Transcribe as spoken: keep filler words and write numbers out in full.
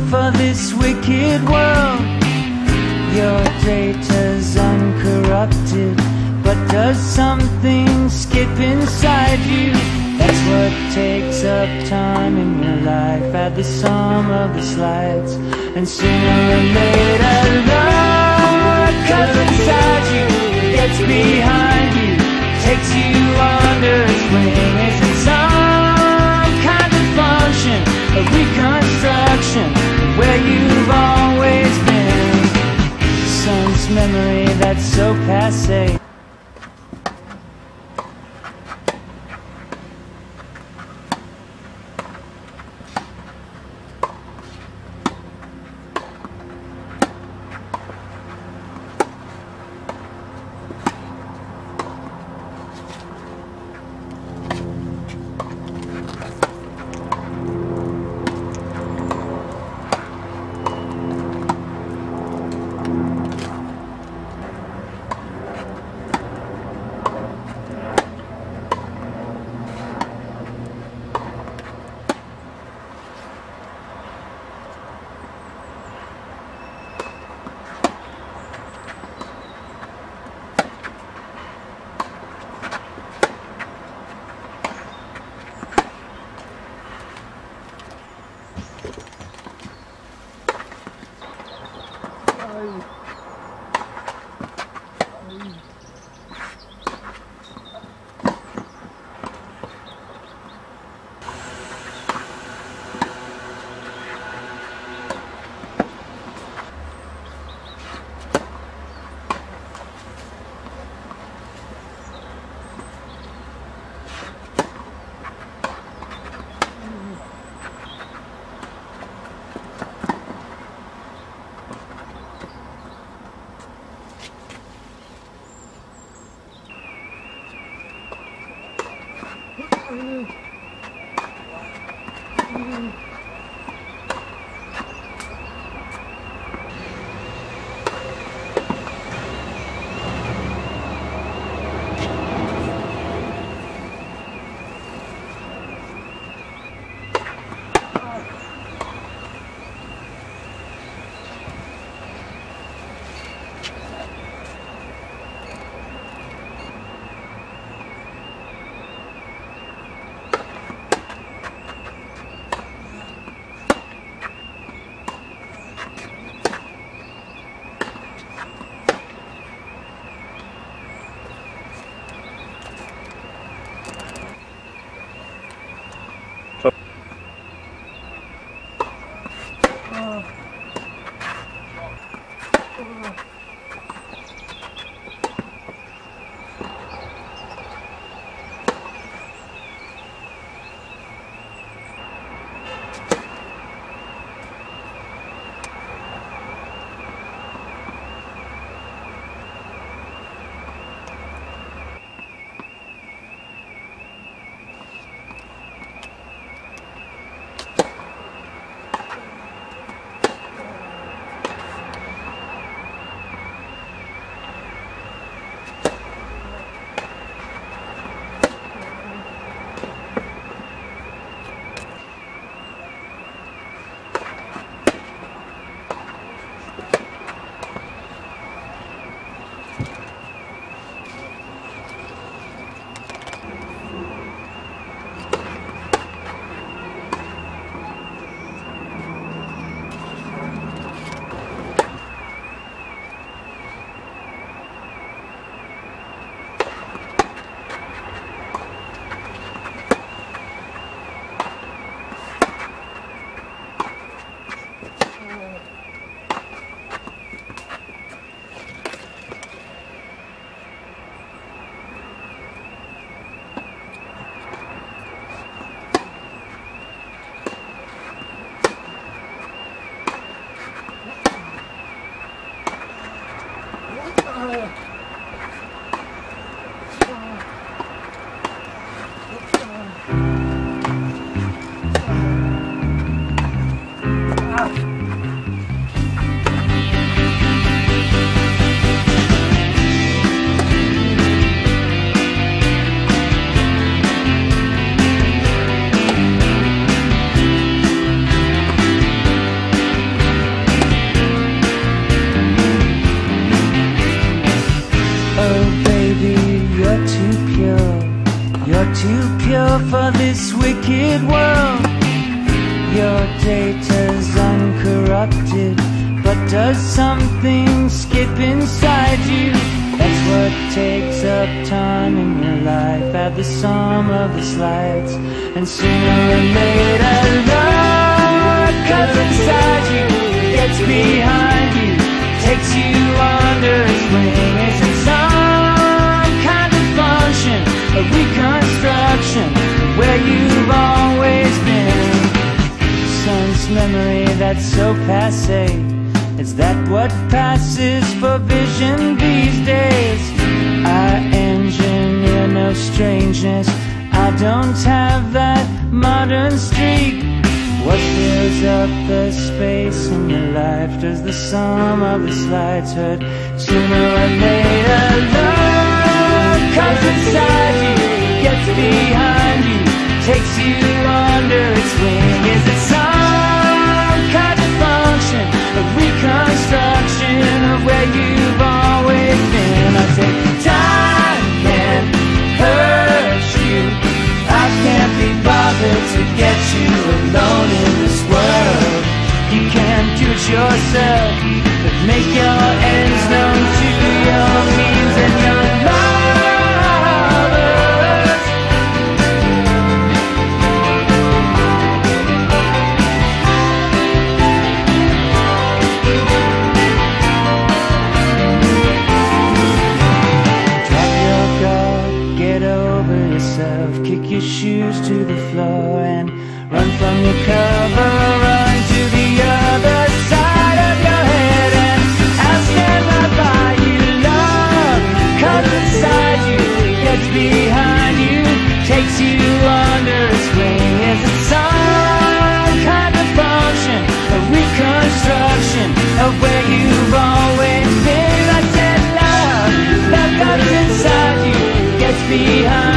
for this wicked world. Your data's uncorrupted, but does something skip inside you? That's what takes up time in your life. Add the sum of the slides, and sooner or later love comes inside you, gets behind you, takes you under its wing. Is it some kind of function, a reconstruction of where you've always been? Son's memory that's so passé. naked world. Your data's uncorrupted, but does something skip inside you? That's what takes up time in your life. Add the sum of the slides, and sooner or later love comes inside you, gets behind you, takes you under its wing. Is it some kind of function, a reconstruction of where you've always been? Son's memory that's so passé, is that what passes for vision these days? I engineer no strangeness, I don't have that modern streak. What fills up the space in your life? Does the sum of the slides hurt? Sooner or later love comes inside you, gets behind you, takes you under its wing. Is it some kind of function, a reconstruction of where you've always been? I say time can hurt you, I can't be bothered to get you alone in this world. You can't do it yourself, but make your ends known to your means and your lovers. Drop your guard, get over yourself, kick your shoes to the floor and run from your cover, run to the other side of your head, and I'll stand right by you. Love comes inside you, gets behind you, takes you under its wing. Is it some kind of function, a reconstruction of where you've always been? I said love, love comes inside you, gets behind